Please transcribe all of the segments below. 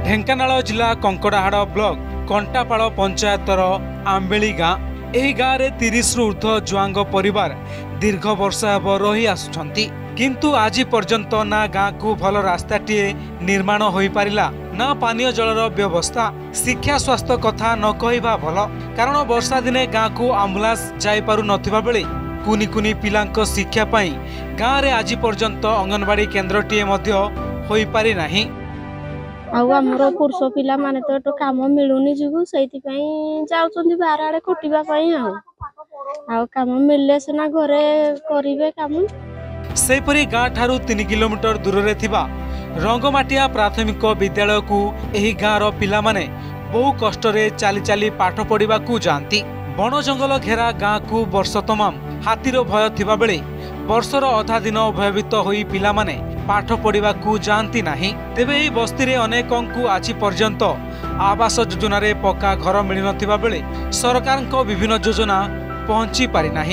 ढेंकानाल जिला कंकड़ाहाड़ ब्लॉक कंटापाड़ पंचायतर आंबेली गाँ एही गाँव में 30 रु ऊर्ध्व जुआंग परिवार दीर्घ वर्ष हेब रही आसुछंती किंतु आज पर्यंत ना गाँ को भल रास्ताटीए निर्माण हो पारिला ना पानीय जलर व्यवस्था शिक्षा स्वास्थ्य कथा न कहवा भल कारण वर्षा दिने गाँ को आम्बुलांस जाई पारु नथिबा बेले कुनी कुनी पिलांक शिक्षा पाई गाँव में आज पर्यंत अंगनवाड़ी केन्द्रटीए मध्य होई पारि नाही। आमर पुरुष पिला माने तो काम मिलूनी जो से जाऊँ बाहर आड़े खटिबा काम मिलले सिना घरे करिवे काम। सेपरी गाँ ठारू 3 किलोमीटर दूर रे थिबा रंगमाटिया प्राथमिक विद्यालय को एही गाँर पिला माने बहु कष्ट रे चाली चाली पाठ पढ़ा जाती। बण जंगल घेरा गाँ को वर्ष तमाम हाथीर भय थिबा बेले वर्षर अधा दिन भयभीत होई पिला माने पाठ पढ़ा जाती नाही। तेबे एही बस्ती रे अनेकंकु आज पर्यंत आवास योजना रे पक्का घर मिल नथिबा बेले सरकार को विभिन्न योजना पहुंची पारि नाही।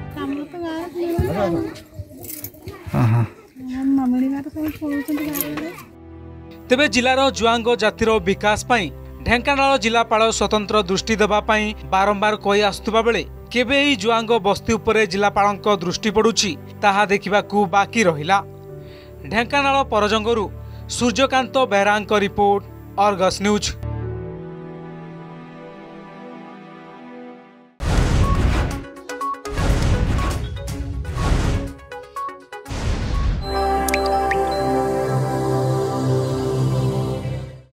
तेबे जिलार जुआंग जातिर विकास पाई ढेंकानाल जिलापाल स्वतंत्र दृष्टि देबा पाई बारंबार कही आसुवा बेले केबे एही जुआंग बस्ती उपरे जिलापालक दृष्टि पड़ुछि ताहा देखिबाकू बाकी रहिला। ढेंकानाल परजंगरू सूर्यकांत बेहरांक रिपोर्ट अर्गस न्यूज।